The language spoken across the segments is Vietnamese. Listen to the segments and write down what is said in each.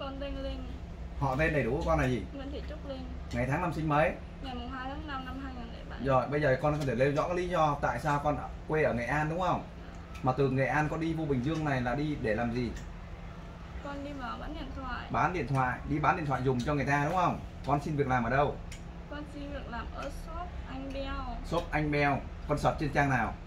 Con tên Linh. Họ tên đầy đủ của con là gì? Nguyễn Thị Trúc Linh. Ngày tháng năm sinh mấy? Ngày 2 tháng 5 năm 2007. Rồi bây giờ con có thể nêu rõ cái lý do tại sao con quê ở Nghệ An đúng không? Mà từ Nghệ An con đi vô Bình Dương này là đi để làm gì? Con đi vào bán điện thoại. Bán điện thoại, đi bán điện thoại dùng cho người ta đúng không? Con xin việc làm ở đâu? Con xin việc làm ở shop Anh Beo. Shop Anh Beo. Con search trên trang nào?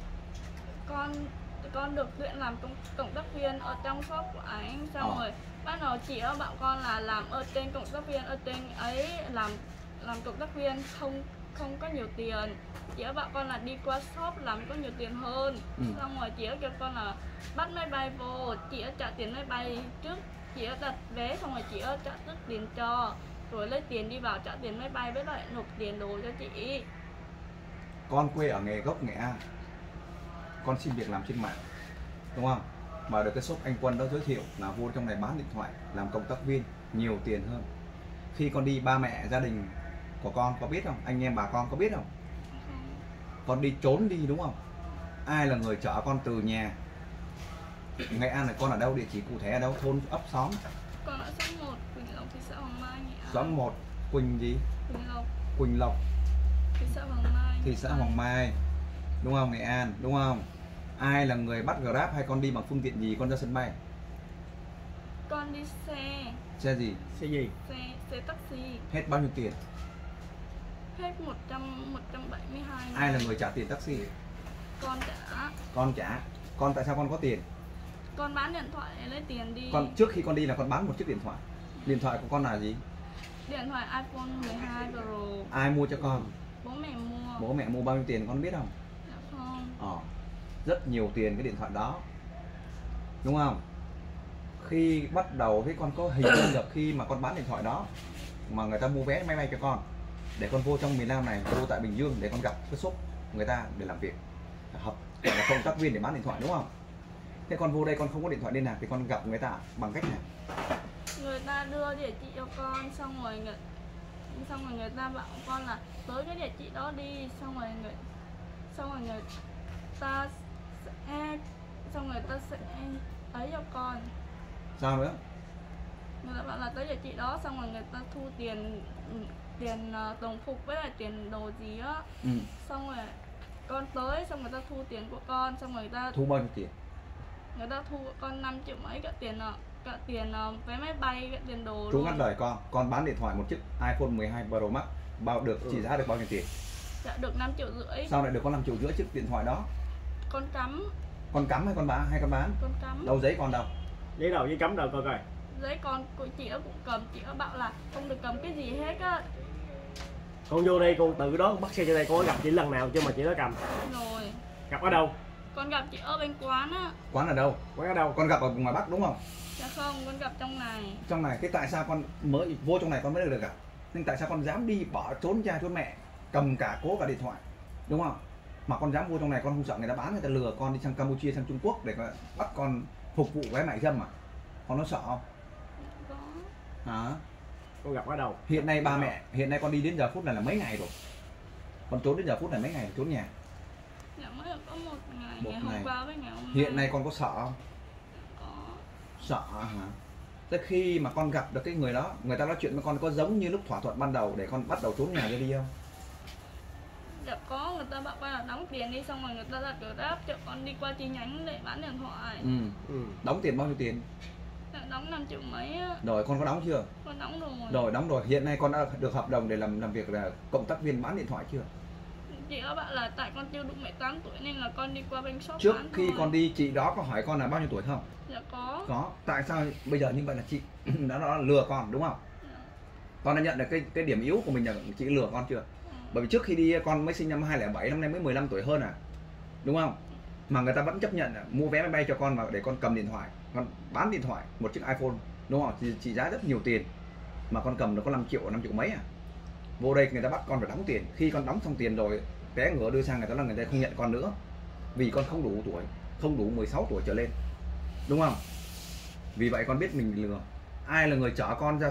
Con được tuyển làm cộng tác viên ở trong shop của anh, xong rồi bắt đầu chị bảo con là làm ở trên cộng tác viên, ở trên ấy làm cộng tác viên không có nhiều tiền. Chị bảo con là đi qua shop làm có nhiều tiền hơn. Xong rồi chị kêu con là bắt máy bay vô, chị trả tiền máy bay trước, chị đặt vé xong rồi chị trả trước tiền cho, rồi lấy tiền đi vào trả tiền máy bay với lại nộp tiền đồ cho chị. Con quê ở gốc Nghệ An, con xin việc làm trên mạng đúng không? Mà được cái shop anh Quân đó giới thiệu là vô trong này bán điện thoại, làm cộng tác viên, nhiều tiền hơn. Khi con đi ba mẹ gia đình của con có biết không? Anh em bà con có biết không? Con đi trốn đi đúng không? Ai là người chở con từ nhà Nghệ An này? Con ở đâu, địa chỉ cụ thể ở đâu, thôn ấp xóm? Con ở xóm 1 Quỳnh Lộc, thị xã Hoàng Mai, Nghệ An. Xóm 1 Quỳnh gì? Quỳnh Lộc, thị xã Hoàng Mai. Thị xã Hoàng Mai đúng không? Nghệ An đúng không? Ai là người bắt Grab hay con đi bằng phương tiện gì con ra sân bay? Con đi xe. Xe gì? Xe gì? Xe taxi. Hết bao nhiêu tiền? Hết 172. Ai là người trả tiền taxi? Con trả. Con trả. Con tại sao con có tiền? Con bán điện thoại để lấy tiền đi. Con trước khi con đi là con bán một chiếc điện thoại. Điện thoại của con là gì? Điện thoại iPhone 12 Pro. Ai mua cho con? Bố mẹ mua. Bố mẹ mua bao nhiêu tiền con biết không? Dạ không. Rất nhiều tiền cái điện thoại đó đúng không? Khi bắt đầu cái con có hình dung được khi mà con bán điện thoại đó mà người ta mua vé máy bay cho con để con vô trong miền Nam này, vô tại Bình Dương để con gặp cái shop người ta để làm việc hợp là cộng tác viên để bán điện thoại đúng không? Thế con vô đây con không có điện thoại liên lạc thì con gặp người ta bằng cách nào? Người ta đưa địa chỉ cho con, xong rồi người ta bảo con là tới cái địa chỉ đó đi, xong rồi người ta sẽ ấy cho con. Sao nữa? Người ta bảo là tới địa chỉ đó, xong rồi người ta thu tiền đồng phục với lại tiền đồ gì á. Xong rồi con tới, xong người ta thu tiền của con, xong rồi người ta thu bao nhiêu tiền? Người ta thu của con 5 triệu mấy, cả tiền vé máy bay, cả tiền đồ. Chú ngắt lời con bán điện thoại một chiếc iPhone 12 Pro Max chỉ giá được bao nhiêu tiền? Dạ được 5,5 triệu. Sao lại được có 5,5 triệu chiếc điện thoại đó? Con cắm. Con cắm hay con bán? Con cắm. Đâu giấy con đâu? Giấy đâu, giấy cắm đâu coi coi. Giấy con của chị cũng cầm, chị bảo là không được cầm cái gì hết á. Con vô đây con tự đó bắt xe cho đây, con có gặp chị lần nào chứ mà chị đó cầm? Rồi. Gặp ở đâu? Con gặp chị ở bên quán á. Quán ở đâu? Quán ở đâu? Con gặp ở ngoài Bắc đúng không? Dạ không, con gặp trong này. Trong này, cái tại sao con mới vô trong này con mới được gặp? Nhưng tại sao con dám đi bỏ trốn cha trốn mẹ, cầm cố cả điện thoại, đúng không? Mà con dám vô trong này, con không sợ người ta bán, người ta lừa con đi sang Campuchia, sang Trung Quốc để bắt con phục vụ cái mại dâm à? Con nó sợ không? Có. Hả? Con gặp ở đâu? Hiện nay ba mẹ, hiện nay con đi đến giờ phút này là mấy ngày rồi? Con trốn đến giờ phút này mấy ngày trốn nhà? Dạ mới được có một ngày, ngày hôm qua với ngày hôm nay. Hiện nay con có sợ không? Có. Sợ hả? Tới khi mà con gặp được cái người đó, người ta nói chuyện với con có giống như lúc thỏa thuận ban đầu để con bắt đầu trốn nhà đi không? Dạ có, người ta bảo con là đóng tiền đi, xong rồi người ta đặt Grab cho con đi qua chi nhánh để bán điện thoại. Đóng tiền bao nhiêu tiền? Dạ đóng 5 triệu mấy á. Rồi con có đóng chưa? Con đóng rồi. Rồi đóng rồi, hiện nay con đã được hợp đồng để làm việc là cộng tác viên bán điện thoại chưa? Chị đã bảo là tại con chưa đủ 18 tuổi nên là con đi qua bên shop trước bán khi thôi. con đi chị đó có hỏi con là bao nhiêu tuổi không? Dạ có. Có. Tại sao bây giờ như vậy là chị đã lừa con đúng không? Dạ. Con đã nhận được cái điểm yếu của mình là chị lừa con chưa? Bởi vì trước khi đi con mới sinh năm 2007, năm nay mới 15 tuổi hơn à, đúng không? Mà người ta vẫn chấp nhận mua vé máy bay cho con và để con cầm điện thoại, con bán điện thoại một chiếc iPhone, đúng không? Trị giá rất nhiều tiền mà con cầm được có 5 triệu mấy à. Vô đây người ta bắt con phải đóng tiền, khi con đóng xong tiền rồi vé ngựa đưa sang người ta là người ta không nhận con nữa vì con không đủ tuổi, không đủ 16 tuổi trở lên, đúng không? Vì vậy con biết mình lừa. Ai là người chở con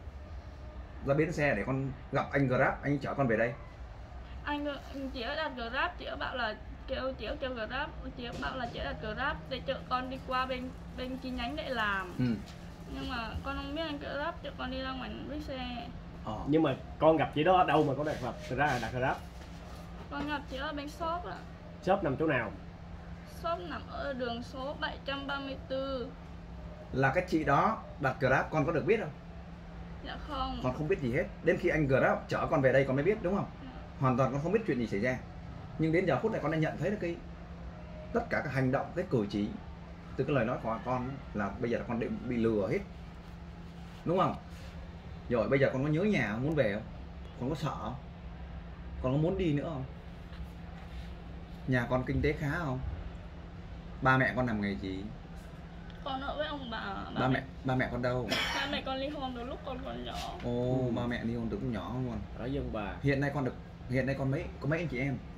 ra bến xe để con gặp anh Grab, anh chở con về đây? Anh chị đã đặt Grab, chị đã bảo là kêu Grab, chị đã bảo là chị đặt Grab để chở con đi qua bên chi nhánh để làm. Nhưng mà con không biết anh Grab, chứ con đi ra ngoài với xe. Nhưng mà con gặp chị đó ở đâu mà có đặt Grab? Con gặp chị ở bên shop ạ. Shop nằm chỗ nào? Shop nằm ở đường số 734. Là cái chị đó đặt Grab con có được biết không? Dạ không. Con không biết gì hết. Đến khi anh Grab chở con về đây con mới biết đúng không? Hoàn toàn con không biết chuyện gì xảy ra. Nhưng đến giờ phút này con đã nhận thấy được cái tất cả các hành động, cái cử chỉ từ cái lời nói của con là bây giờ là con bị lừa hết, đúng không? Rồi bây giờ con có nhớ nhà không? Muốn về không? Con có sợ không? Con có muốn đi nữa không? Nhà con kinh tế khá không? Ba mẹ con làm nghề gì? Con ở với ông bà. Ba mẹ con đâu? Ba mẹ con ly hôn từ lúc con còn nhỏ. Ồ, ba mẹ ly hôn từ lúc nhỏ luôn. Ở với ông bà. Hiện nay con có mấy anh chị em?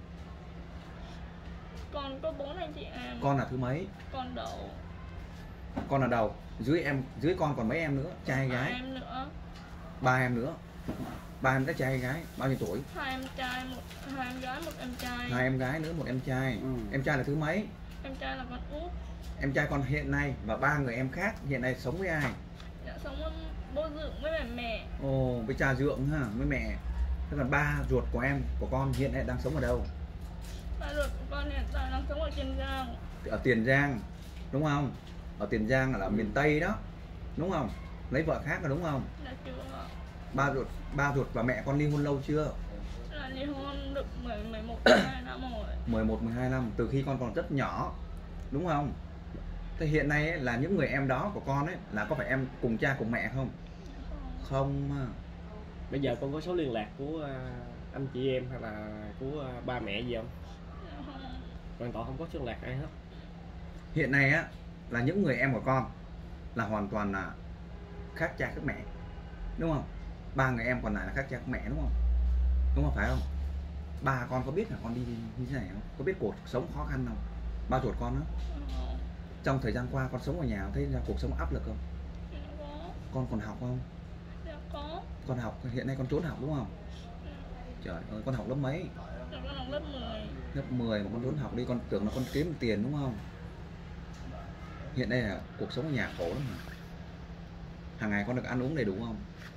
Con có 4 anh chị em. Con là thứ mấy? Con đầu. Con là đầu. Dưới con còn mấy em nữa? Trai hay gái? 3 em nữa. 3 em nữa. 3 em trai hay gái? Bao nhiêu tuổi? 2 em trai, 2 em gái, 1 em trai. 2 em gái nữa, 1 em trai. Em trai là thứ mấy? Em trai là con út. Em trai con hiện nay và 3 người em khác hiện nay sống với ai? Dạ, sống với bố Dượng với mẹ. Ồ, với cha Dượng ha, với mẹ. Thế còn ba ruột của con hiện nay đang sống ở đâu? Ba ruột của con hiện tại đang sống ở Tiền Giang. Ở Tiền Giang, đúng không? Ở Tiền Giang là ở miền Tây đó, đúng không? Lấy vợ khác rồi đúng không? Dạ chưa. Ba ruột và mẹ con ly hôn lâu chưa? Là ly hôn được 11, 12 năm rồi. 11, 12 năm, từ khi con còn rất nhỏ, đúng không? Thế hiện nay ấy, là những người em đó của con ấy là có phải em cùng cha cùng mẹ không? Không. Bây giờ con có số liên lạc của anh chị em hay là của ba mẹ gì không? Dạ không. Hoàn toàn không có số liên lạc ai hết. Hiện nay á là những người em của con là hoàn toàn là khác cha khác mẹ, đúng không? 3 người em còn lại là khác cha khác mẹ, đúng không? Đúng không, phải không? Ba con có biết là con đi như thế này không? Có biết cuộc sống khó khăn không? Ba ruột con đó. Trong thời gian qua con sống ở nhà thấy ra cuộc sống áp lực không? Dạ có. Con còn học không? Dạ có. Con học, hiện nay con trốn học đúng không? Trời ơi, con học lớp mấy? Dạ con học lớp 10. Lớp 10 mà con trốn học đi, con tưởng là con kiếm được tiền đúng không? Hiện nay là cuộc sống ở nhà khổ lắm mà. Hàng ngày con được ăn uống đầy đủ không?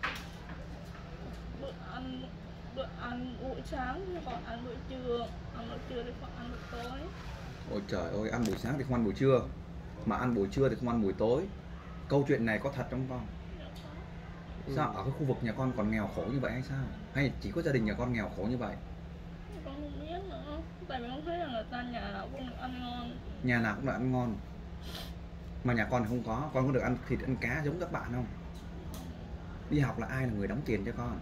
Bữa ăn buổi sáng thì còn ăn buổi trưa. Ăn buổi trưa thì còn ăn buổi tối. Ôi trời ơi, ăn buổi sáng thì không ăn buổi trưa, mà ăn buổi trưa thì không ăn buổi tối. Câu chuyện này có thật trong con? Dạ có. Sao ở cái khu vực nhà con còn nghèo khổ như vậy hay sao? Hay chỉ có gia đình nhà con nghèo khổ như vậy? Con không biết nữa. Tại vì con thấy là người ta nhà nào cũng được ăn ngon. Nhà nào cũng được ăn ngon. Mà nhà con không có, con có được ăn thịt ăn cá giống các bạn không? Đi học là ai là người đóng tiền cho con?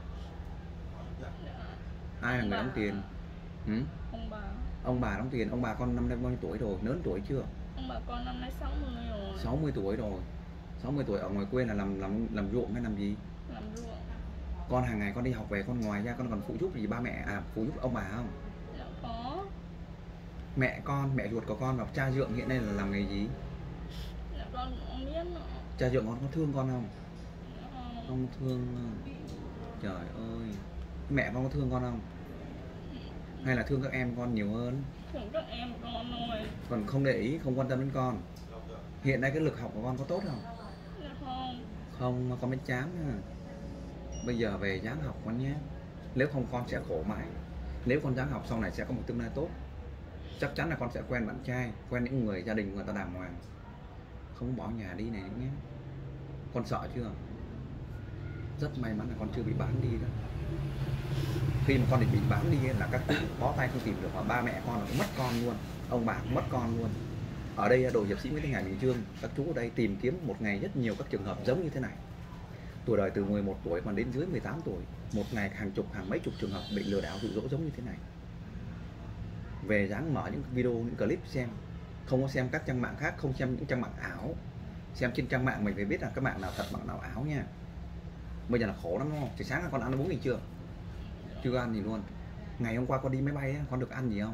Ai là người đóng tiền? Ông bà. Ông bà đóng tiền. Ông bà con năm nay bao nhiêu tuổi rồi? Lớn tuổi chưa? Ông bà con năm nay 60 rồi. 60 tuổi rồi. 60 tuổi ở ngoài quê là làm ruộng hay làm gì? Làm ruộng. Con hàng ngày con đi học về, con ngoài ra con còn phụ giúp gì ba mẹ, phụ giúp ông bà không? Dạ có. Mẹ ruột của con và cha Dượng hiện nay là làm nghề gì? Dạ con cũng không biết nữa. Cha Dượng con có thương con không? Dạ không. Không thương. Trời ơi. Mẹ con có thương con không? Hay là thương các em con nhiều hơn? Thương các em con thôi. Còn không để ý, không quan tâm đến con. Hiện nay cái lực học của con có tốt không? Dạ không. Không, con mới chán ha. Bây giờ về dáng học con nhé. Nếu không con sẽ khổ mãi. Nếu con dáng học sau này sẽ có một tương lai tốt. Chắc chắn là con sẽ quen bạn trai, quen những người gia đình người ta đàng hoàng. Không bỏ nhà đi này nhé. Con sợ chưa? Rất may mắn là con chưa bị bán đi đó. Khi mà con định bị bán đi là các chú bó tay không tìm được, và ba mẹ con cũng mất con luôn, ông bà cũng mất con luôn. Ở đây đội hiệp sĩ Nguyễn Thanh Hải Bình Dương, các chú ở đây tìm kiếm một ngày rất nhiều các trường hợp giống như thế này. Tuổi đời từ 11 tuổi còn đến dưới 18 tuổi, một ngày hàng chục hàng mấy chục trường hợp bị lừa đảo dụ dỗ giống như thế này. Về dáng mở những video, những clip xem, không có xem các trang mạng khác, không xem những trang mạng ảo. Xem trên trang mạng mình phải biết là các mạng nào thật, mạng nào ảo nha. Bây giờ là khổ lắm đúng không? Chỉ sáng là con ăn uống gì chưa? Chưa ăn gì luôn. Ngày hôm qua con đi máy bay á, con được ăn gì không?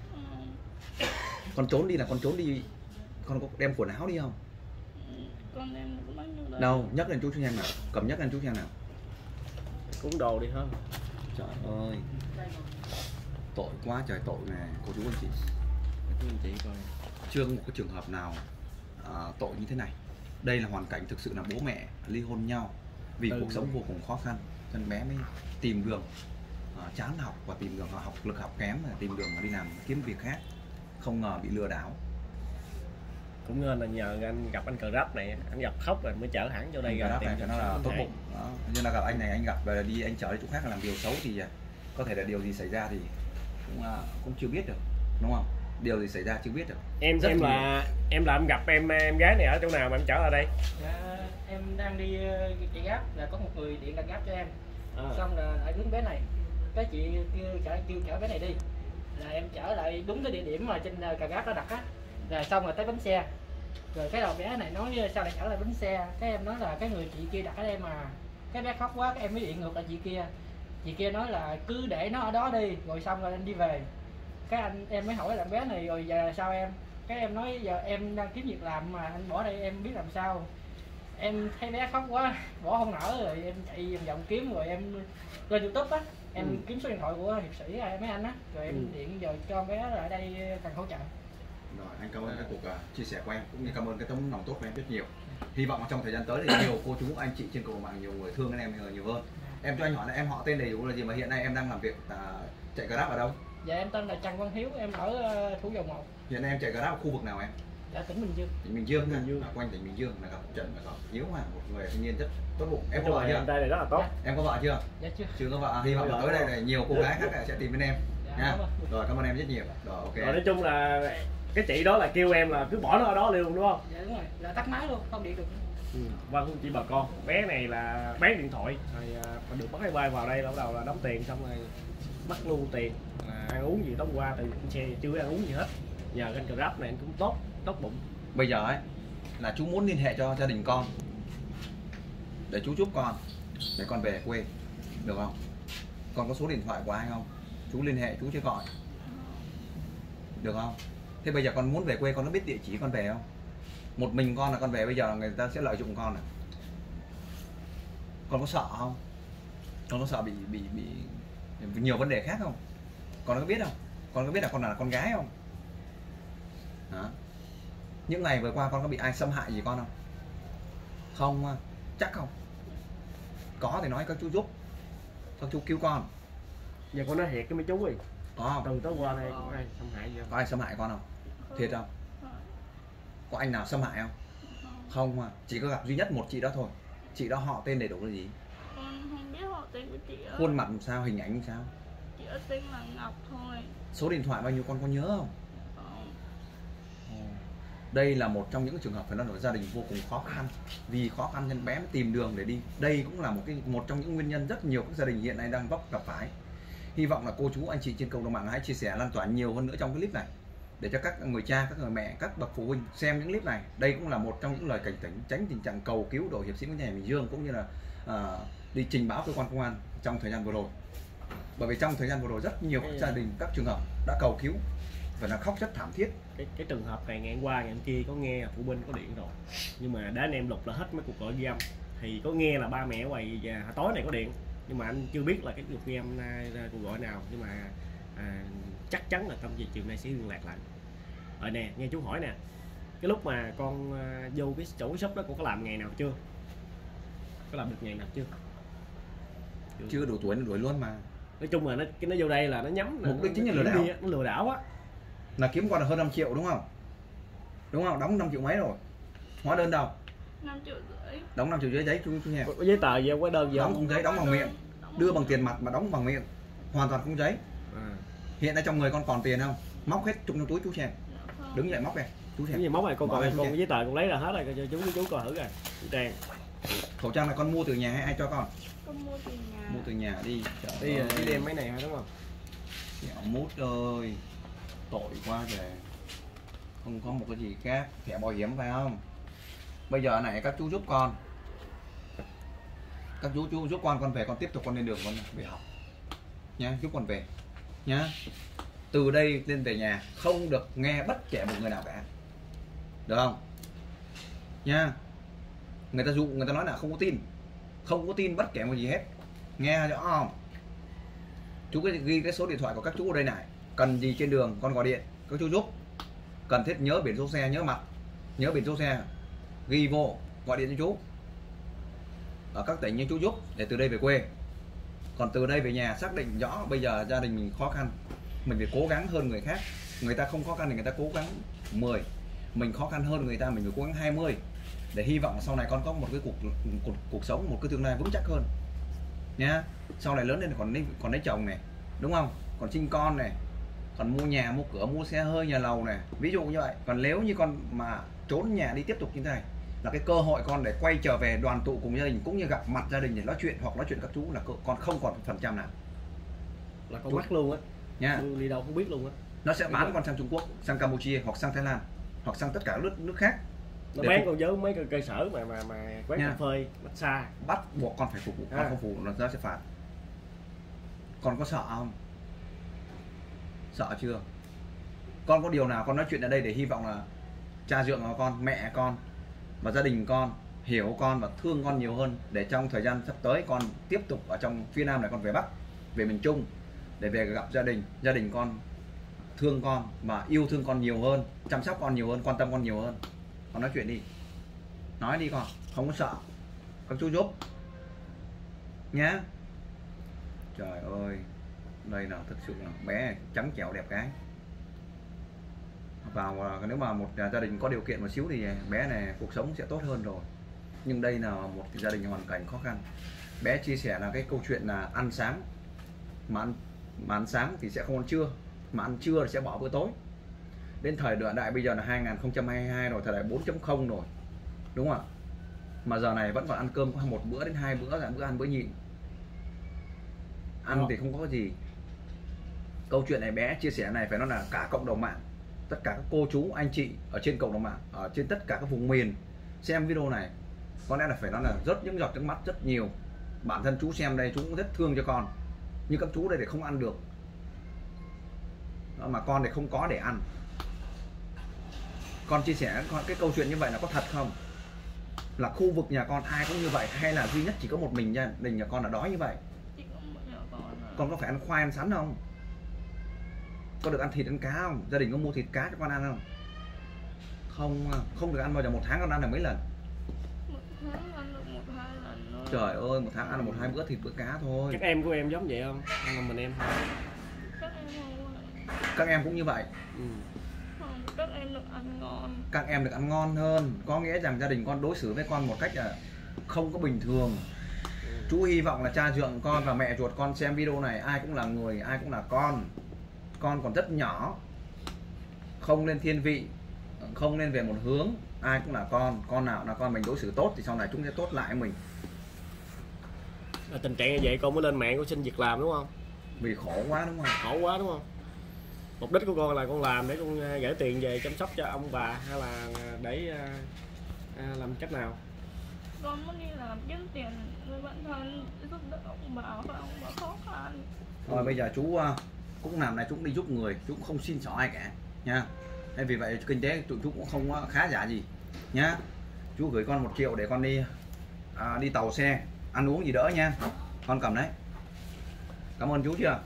Con trốn đi là con trốn đi, con có đem quần áo đi không? Con đem được bao nhiêu đấy? Đâu, nhấc lên chú xem nào, cầm nhấc lên chú xem nào. Cuốn đồ đi hết. Trời ơi, tội quá trời tội nè, cô chú anh chị. Chú anh chị coi. Chưa có một cái trường hợp nào tội như thế này. đây là hoàn cảnh thực sự là bố mẹ ly hôn nhau vì cuộc sống vô cùng khó khăn, cho nên bé mới tìm đường chán học và tìm đường học lực học kém, tìm đường mà đi làm kiếm việc khác, không ngờ bị lừa đảo. Cũng nên là nhờ anh gặp anh Grab này, anh gặp khóc rồi mới chở hẳn vô đây Grab này cho nó là tốt bụng đó. Như là gặp anh này, anh gặp và đi anh chở đi chỗ khác làm điều xấu thì có thể là điều gì xảy ra thì cũng chưa biết được, đúng không? Điều gì xảy ra chưa biết được. Em gặp em gái này ở chỗ nào mà em chở ở đây? Dạ, em đang đi chạy Grab, là có một người điện đặt Grab cho em. Xong là lại đứng bé này, cái chị kêu chở bé này đi, là em chở lại đúng cái địa điểm mà trên cà Grab nó đặt á. Rồi xong rồi tới bánh xe, rồi cái đầu bé này nói sao lại chở lại bánh xe, cái em nói là cái người chị kia đặt ở đây mà. Cái bé khóc quá, cái em mới điện ngược lại chị kia nói là cứ để nó ở đó đi, rồi xong rồi anh đi về. Cái em mới hỏi là bé này rồi giờ sao em, cái em nói giờ em đang kiếm việc làm mà anh bỏ đây em biết làm sao. Em thấy bé khóc quá bỏ không nở, rồi em chạy vòng kiếm, rồi em lên YouTube á, em kiếm số điện thoại của hiệp sĩ mấy anh á, rồi em điện giờ cho bé ở đây cần hỗ trợ. Rồi, anh cảm ơn cái cuộc chia sẻ của em, cũng như cảm ơn cái tấm lòng tốt của em rất nhiều. Hy vọng trong thời gian tới thì nhiều cô chú anh chị trên cộng đồng mạng, nhiều người thương em nhiều hơn. Em cho anh hỏi là em họ tên đầy đủ là gì mà hiện nay em đang làm việc chạy Grab ở đâu? Dạ em tên là Trần Văn Hiếu, em ở Thủ Dầu Một. Hiện nay em chạy Grab ở khu vực nào em? Dạ tỉnh Bình Dương. Tỉnh Bình Dương, quanh tỉnh Bình Dương là gặp Trần, là gặp Hiếu, một người thanh niên rất tốt bụng. Em có vợ chưa? Đây rất là tốt. Em có vợ chưa? Dạ chưa. Chưa có vợ. Hy vọng là tới đây này nhiều cô gái khác sẽ tìm đến em. Nha. Rồi cảm ơn em rất nhiều. Rồi ok. Rồi nói chung là cái chị đó là kêu em là cứ bỏ nó ở đó luôn đúng không? Dạ đúng rồi, là tắt máy luôn, không điện được. Vâng, chị bà con, bé này là bán điện thoại rồi được bắt máy bay vào đây, bắt đầu là đóng tiền xong rồi mất luôn tiền, ăn uống gì tối qua từ xe chưa ăn uống gì hết. Nhờ cái Grab này anh cũng tốt bụng. Bây giờ ấy là chú muốn liên hệ cho gia đình con để chú giúp con để con về quê được không? Con có số điện thoại của ai không? Chú liên hệ chú chứ gọi được không? Thế bây giờ con muốn về quê, con có biết địa chỉ con về không? Một mình con là con về, bây giờ người ta sẽ lợi dụng con à? Con có sợ không? Con có sợ bị nhiều vấn đề khác không? Con có biết không? Con có biết là con là con gái không? Hả? Những ngày vừa qua con có bị ai xâm hại gì con không? Không, chắc không? Có thì nói các chú giúp, các chú cứu con. Giờ con nói thiệt cái mấy chú ơi, Có không? từ tới qua đây có ai xâm hại gì không? Có ai xâm hại con không? Thiệt không? Có anh nào xâm hại không? Không mà, chỉ có gặp duy nhất một chị đó thôi. Chị đó họ tên đầy đủ là gì? Con không biết họ tên của chị ơi. Khuôn mặt làm sao, hình ảnh làm sao? Chị ở tên là Ngọc thôi. Số điện thoại bao nhiêu con có nhớ không? Đây là một trong những trường hợp phải nói là gia đình vô cùng khó khăn. Vì khó khăn nên bé mới tìm đường để đi. Đây cũng là một trong những nguyên nhân rất nhiều các gia đình hiện nay đang gặp phải. Hy vọng là cô chú anh chị trên cộng đồng mạng hãy chia sẻ lan tỏa nhiều hơn nữa trong cái clip này, để cho các người cha, các người mẹ, các bậc phụ huynh xem những clip này. Đây cũng là một trong những lời cảnh tỉnh tránh tình trạng cầu cứu đội hiệp sĩ của nhà Bình Dương, cũng như là đi trình báo cơ quan công an trong thời gian vừa rồi. Bởi vì trong thời gian vừa rồi rất nhiều các gia đình, các trường hợp đã cầu cứu và là khóc rất thảm thiết. Cái trường hợp này ngày hôm qua ngày hôm kia có nghe phụ huynh có điện rồi, nhưng mà đã anh em lục là hết mấy cuộc gọi ghi âm, thì có nghe là ba mẹ ở ngoài tối này có điện, nhưng mà anh chưa biết là cái cuộc ghi âm cuộc gọi nào, nhưng mà chắc chắn là trong giờ chiều nay sẽ liên lạc lại. Rồi nè, nghe chú hỏi nè, cái lúc mà con vô cái chỗ shop đó con có làm ngày nào chưa? Có làm được ngày nào chưa? Chưa đủ tuổi nó đuổi luôn mà. Nói chung là nó vô đây là nó nhắm, mục đích chính là lừa đảo. Nó lừa đảo á, là kiếm con là hơn 5 triệu đúng không? Đúng không? Đóng 5 triệu mấy rồi. Hóa đơn đâu? 5 triệu rưỡi. Đóng 5 triệu dưới giấy chú nhà. Có giấy tờ gì không? Có đơn gì Đóng không? không giấy, đóng bằng miệng. Đưa bằng tiền mặt mà đóng bằng miệng. Hoàn toàn không giấy. Hiện nay trong người con còn tiền không? Móc hết trong túi chú xem. Đứng dậy móc đây. Chú xem. Cái gì móc này con còn con giấy tờ con lấy ra hết rồi, cho chú coi thử rồi. Trang. Khẩu trang này con mua từ nhà hay ai cho con? Con mua từ nhà. Mua từ nhà đi. Đi đem mấy này thôi đúng không? Kẹo mút ơi. Tội quá về. Không có một cái gì khác. Thẻ bảo hiểm phải không? Bây giờ này các chú giúp con. Các chú giúp con về, con tiếp tục con lên đường con về học nhá, giúp con về nhá. Từ đây lên về nhà không được nghe bất kể một người nào cả, được không nhá? Người ta dụ, người ta nói là không có tin bất kể một gì hết, nghe rõ không? Chú ghi cái số điện thoại của các chú ở đây này, cần gì trên đường con gọi điện các chú giúp, cần thiết nhớ biển số xe, nhớ mặt, nhớ biển số xe, ghi vô gọi điện cho chú ở các tỉnh như chú giúp để từ đây về quê. Còn từ đây về nhà xác định rõ bây giờ gia đình mình khó khăn, mình phải cố gắng hơn người khác. Người ta không khó khăn thì người ta cố gắng 10, mình khó khăn hơn người ta mình phải cố gắng 20, để hy vọng sau này con có một cái cuộc sống, một cái tương lai vững chắc hơn nhá. Sau này lớn lên còn lấy chồng này, đúng không, còn sinh con này, còn mua nhà mua cửa mua xe hơi nhà lầu này, ví dụ như vậy. Còn nếu như con mà trốn nhà đi tiếp tục như thế này là cái cơ hội con để quay trở về đoàn tụ cùng gia đình cũng như gặp mặt gia đình để nói chuyện hoặc nói chuyện các chú là con không còn phần trăm nào, là con mắc luôn á nha. Đi đâu không biết luôn á. Nó sẽ bán con sang Trung Quốc, sang Campuchia hoặc sang Thái Lan hoặc sang tất cả nước khác. Nó bán con với mấy cơ sở mà quán cà phê, massage, bắt buộc con phải phục vụ, con không phục vụ nó sẽ phạt. Con có sợ không? Sợ chưa? Con có điều nào con nói chuyện ở đây để hy vọng là cha dượng của con, mẹ con và gia đình con hiểu con và thương con nhiều hơn, để trong thời gian sắp tới con tiếp tục ở trong phía Nam này, con về Bắc, về miền Trung để về gặp gia đình con thương con và yêu thương con nhiều hơn, chăm sóc con nhiều hơn, quan tâm con nhiều hơn. Con nói chuyện đi, nói đi con, không có sợ, các chú giúp nhá. Trời ơi, đây là thực sự là bé trắng trẻo đẹp gái. Vào nếu mà một gia đình có điều kiện một xíu thì bé này cuộc sống sẽ tốt hơn rồi. Nhưng đây là một gia đình hoàn cảnh khó khăn. Bé chia sẻ là cái câu chuyện là ăn sáng mà ăn sáng thì sẽ không ăn trưa, mà ăn trưa thì sẽ bỏ bữa tối. Đến thời đại bây giờ là 2022 rồi, thời đại 4.0 rồi, đúng không ạ? Mà giờ này vẫn còn ăn cơm một bữa đến 2 bữa, là bữa ăn bữa nhịn. Ăn thì không có gì. Câu chuyện này bé chia sẻ này phải nói là cả cộng đồng mạng, tất cả các cô chú anh chị ở trên cộng đồng mạng, ở trên tất cả các vùng miền xem video này, có lẽ là phải nói là rất những giọt nước mắt rất nhiều. Bản thân chú xem đây chú cũng rất thương cho con, nhưng các chú đây để không ăn được đó, mà con thì không có để ăn. Con chia sẻ cái câu chuyện như vậy là có thật không? Là khu vực nhà con ai cũng như vậy hay là duy nhất chỉ có một mình gia đình nhà con là đói như vậy? Con có phải ăn khoai ăn sắn không? Có được ăn thịt ăn cá không? Gia đình có mua thịt cá cho con ăn không? Không được ăn bao giờ. Một tháng con ăn là mấy lần? Một tháng ăn được 1-2 lần thôi. Trời ơi, một tháng ăn là 1-2 bữa thịt bữa cá thôi. Các em của em giống vậy không? Ăn là mình em thôi. Các em không vậy. Các em cũng như vậy. Không, các em được ăn ngon. Các em được ăn ngon hơn, có nghĩa rằng gia đình con đối xử với con một cách là không có bình thường. Chú hy vọng là cha dượng con và mẹ ruột con xem video này ai cũng là người, ai cũng là con. Con còn rất nhỏ, không nên thiên vị, không nên về một hướng, ai cũng là con nào là con mình đối xử tốt thì sau này chúng sẽ tốt lại với mình. Tình trạng như vậy con mới lên mạng con xin việc làm đúng không? Vì khổ quá đúng không? Khổ quá đúng không? Mục đích của con là con làm để con gửi tiền về chăm sóc cho ông bà hay là để làm cách nào? Con muốn đi làm kiếm tiền với bản thân, giúp đỡ ông bà và ông bà khó khăn. Rồi bây giờ chú cũng làm này, chú cũng đi giúp người, chú cũng không xin xỏ ai cả nha. Nên vì vậy kinh tế tụi chú cũng không khá giả gì nhá. Chú gửi con 1 triệu để con đi tàu xe ăn uống gì đỡ nha. Con cầm đấy. Cảm ơn chú chưa?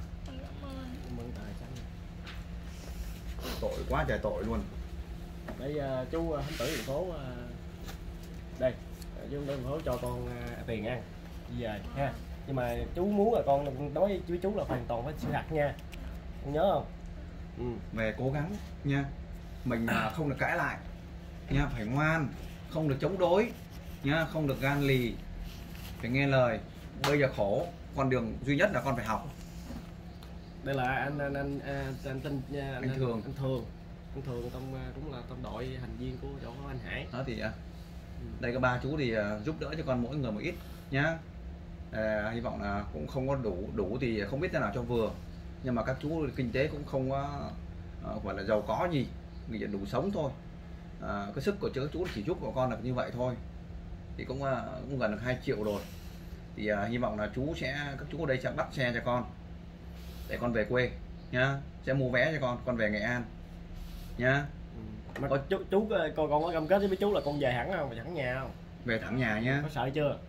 Tội quá trời tội luôn. Đấy chú Thánh Tử thành phố đây, chú thành phố cho con tiền ăn đi về ha. Nhưng mà chú muốn là con nói với chú là hoàn toàn phải sự thật nha, con nhớ không? Về cố gắng nha, mình không được cãi lại nha, phải ngoan, không được chống đối nha, không được gan lì, phải nghe lời. Bây giờ khổ, con đường duy nhất là con phải học. Đây là anh Thường cũng là trong đội thành viên của chỗ anh Hải đó. Thì đây có 3 chú thì giúp đỡ cho con mỗi người một ít nhá. Hy vọng là cũng không có đủ thì không biết thế nào cho vừa, nhưng mà các chú kinh tế cũng không có gọi là giàu có gì, chỉ đủ sống thôi. Cái sức của các chú chỉ giúp của con là như vậy thôi, thì cũng gần được 2 triệu rồi. Thì hy vọng là các chú ở đây sẽ bắt xe cho con để con về quê nhá, sẽ mua vé cho con về Nghệ An nhá. Mà chú con có cam kết với chú là con về hẳn không, về thẳng nhà không? Về thẳng nhà nhá. Có sợ chưa?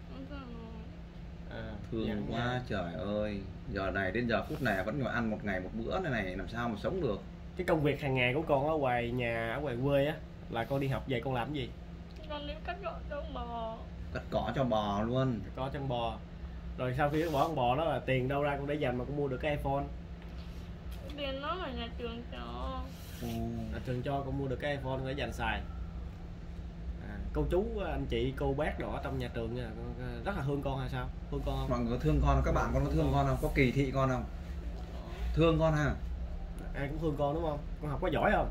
Thương quá trời ơi, giờ này đến giờ phút này vẫn còn ăn một ngày một bữa này làm sao mà sống được. Cái công việc hàng ngày của con ở ngoài nhà, ở ngoài quê á, là con đi học về con làm cái gì? Con đi cắt cỏ cho bò. Cắt cỏ cho bò luôn. Có chân bò. Rồi sau khi bỏ con bò đó là tiền đâu ra con để dành mà con mua được cái iPhone? Tiền nó là nhà trường cho. Là trường cho con mua được cái iPhone để dành xài. Cô chú, anh chị, cô bác đó ở trong nhà trường nha, rất là thương con hay sao? Thương con không? Mọi người có thương con không? Các bạn con có thương con không? Có kỳ thị con không? Thương con ha? Ai cũng thương con đúng không? Con học có giỏi không?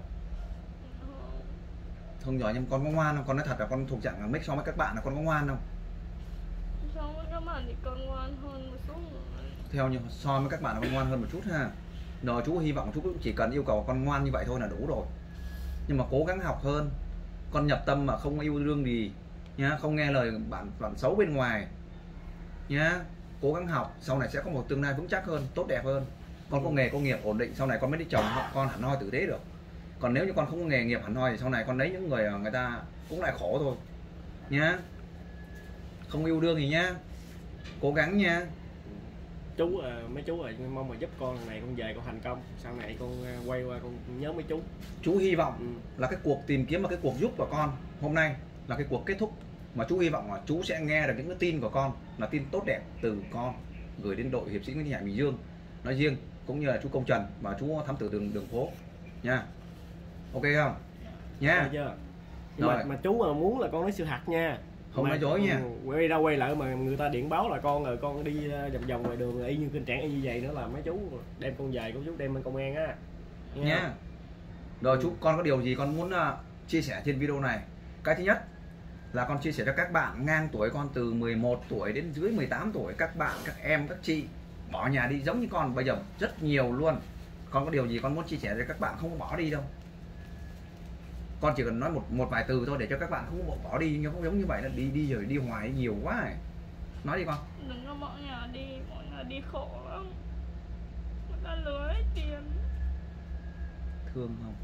Không giỏi nhưng con có ngoan không? Con nói thật là con thuộc dạng là mix so với các bạn là con có ngoan không? So với các bạn thì con ngoan hơn một chút rồi. Theo như so với các bạn là con ngoan hơn một chút ha. Rồi chú hy vọng chú cũng chỉ cần yêu cầu con ngoan như vậy thôi là đủ rồi. Nhưng mà cố gắng học hơn. Con nhập tâm mà không yêu đương gì nhá, không nghe lời bạn xấu bên ngoài nhá. Cố gắng học, sau này sẽ có một tương lai vững chắc hơn, tốt đẹp hơn. Con có nghề có nghiệp ổn định, sau này con mới đi chồng con hẳn hoi tử tế được. Còn nếu như con không có nghề nghiệp hẳn hoi thì sau này con lấy những người ta cũng lại khổ thôi nhá. Không yêu đương gì nhá, cố gắng nha. Chú, mấy chú mong mà giúp con lần này con về con thành công, sau này con quay qua con nhớ mấy chú. Chú hy vọng là cái cuộc tìm kiếm và cái cuộc giúp của con hôm nay là cái cuộc kết thúc, mà chú hy vọng là chú sẽ nghe được những cái tin của con là tin tốt đẹp từ con gửi đến đội hiệp sĩ Nguyễn Thanh Hải Bình Dương nói riêng, cũng như là chú Công Trần và chú thám tử đường phố nha. Ok không nha? Nhưng mà chú mà muốn là con nói sự thật nha, không nói dối nha. Quay ra quay lại mà người ta điện báo là con rồi con đi vòng vòng ngoài đường y như kinh trạng y như vậy nữa là mấy chú đem con về, con chú đem lên công an á nha. Rồi chú, con có điều gì con muốn chia sẻ trên video này? Cái thứ nhất là con chia sẻ cho các bạn ngang tuổi con từ 11 tuổi đến dưới 18 tuổi, các bạn, các em, các chị bỏ nhà đi giống như con bây giờ rất nhiều luôn. Con có điều gì con muốn chia sẻ cho các bạn không bỏ đi đâu. Con chỉ cần nói một vài từ thôi để cho các bạn không bỏ đi, nhưng không giống như vậy là đi rồi đi hoài nhiều quá ấy. Nói đi con. Đừng có bỏ nhà đi khổ lắm. Người ta lừa hết tiền. Thương không?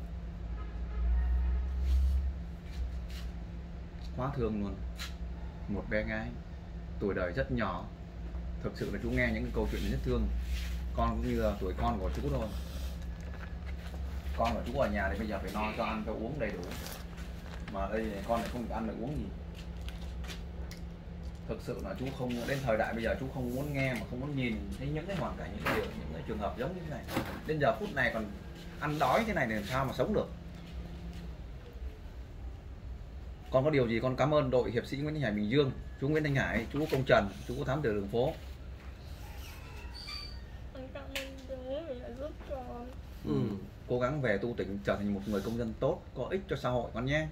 Quá thương luôn. Một bé gái tuổi đời rất nhỏ. Thực sự là chú nghe những cái câu chuyện rất thương. Con cũng như là tuổi con của chú thôi. Con của chú ở nhà thì bây giờ phải no cho ăn cho uống đầy đủ, mà đây con lại không được ăn được uống gì. Thực sự là chú không, đến thời đại bây giờ chú không muốn nghe mà không muốn nhìn thấy những cái hoàn cảnh, những cái trường hợp giống như thế này. Đến giờ phút này còn ăn đói thế này thì làm sao mà sống được. Con có điều gì con cảm ơn đội hiệp sĩ Nguyễn Thanh Hải Bình Dương, chú Nguyễn Thanh Hải, chú Công Trần, chú thám tử đường phố. Con cảm ơn chú vì đã giúp con. Cố gắng về tu tỉnh trở thành một người công dân tốt, có ích cho xã hội con nhé.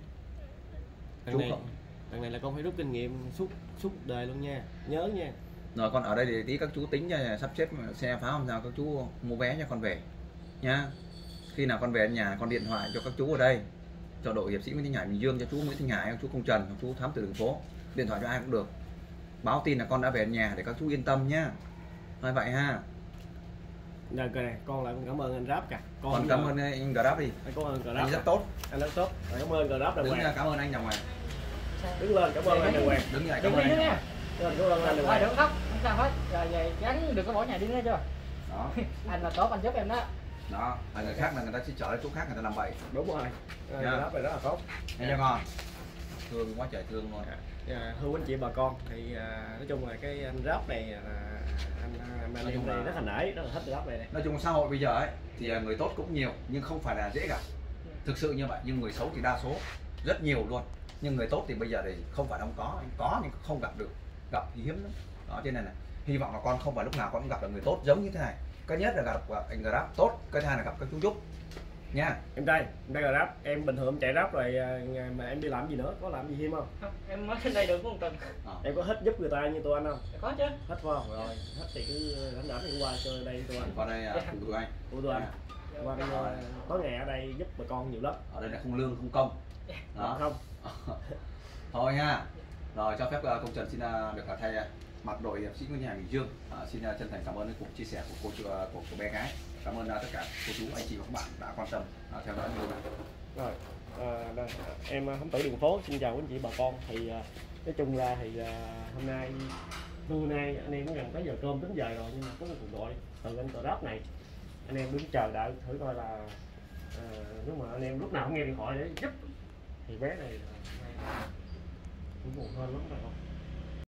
Lần này là con phải rút kinh nghiệm suốt đời luôn nha, nhớ nha. Rồi con ở đây thì tí các chú tính cho sắp xếp xe pháo làm sao các chú mua vé cho con về nhá. Khi nào con về nhà con điện thoại cho các chú ở đây, cho đội hiệp sĩ Nguyễn Thanh Hải Bình Dương, cho chú Nguyễn Thanh Hải, chú Công Trần, chú thám tử đường phố, điện thoại cho ai cũng được, báo tin là con đã về nhà để các chú yên tâm nhá. Nói vậy ha. Rồi này, con lại cảm ơn anh Rap cả. Con cảm ơn anh Grab đi. Anh cảm ơn Grab. Anh rất tốt. Anh rất tốt. Cảm ơn Grab đàng hoàng. Cảm ơn anh đàng hoàng. Đứng lên, cảm ơn anh đàng hoàng. Đứng lại cảm ơn anh. Cảm ơn anh đàng hoàng. Đừng khóc, không sao hết. Rồi về gắn đừng có bỏ nhà đi nữa chưa? Đó. Anh là tốt, anh giúp em đó. Đó, người khác là người ta sẽ chở đến chỗ khác người ta làm bậy. Đúng rồi. Grab này rất là tốt. Nghe cho con. Thương quá trời thương luôn. Thưa anh chị bà con thì nói chung là cái anh Grab này là anh em này rất là nể, rất là thích Grab này. Nói chung xã hội bây giờ ấy thì người tốt cũng nhiều nhưng không phải là dễ gặp. Thực sự như vậy, nhưng người xấu thì đa số, rất nhiều luôn. Nhưng người tốt thì bây giờ thì không phải không có nhưng không gặp được, gặp thì hiếm lắm. Đó cho nên là hy vọng là con không phải lúc nào con cũng gặp được người tốt giống như thế này. Cái nhất là gặp anh Grab tốt, cái thứ hai là gặp các chú giúp nha. Em đây Grab, em bình thường em chạy Grab rồi mà em đi làm gì nữa, có làm gì thêm không? Em mới đến đây được có một tuần. Em có thích giúp người ta như tụi anh không? Có chứ. Thích phải không? Rồi thích thì cứ rảnh đi qua chơi đây tụi anh. Qua đây phụ tụi anh. Phụ tụi anh. Qua đây tối ngày ở đây giúp bà con nhiều lắm. Ở đây là không lương không công. Đó. Không. Thôi nha. Rồi cho phép Công Trần xin được thay mặt đội hiệp sĩ Nguyễn Thanh Hải Bình Dương xin chân thành cảm ơn cái cuộc chia sẻ của cô bé gái. Cảm ơn tất cả cô chú anh chị và các bạn đã quan tâm theo dõi video này. Rồi em thám tử đường phố xin chào quý anh chị bà con. Thì nói chung là thì hôm nay anh em cũng gần tới giờ cơm đến giờ rồi, nhưng mà có một cuộc gọi từ anh Grab này, anh em đứng chờ đợi thử coi là nếu mà anh em lúc nào không nghe điện thoại để giúp thì bé này Cũng buồn hơn lắm phải không?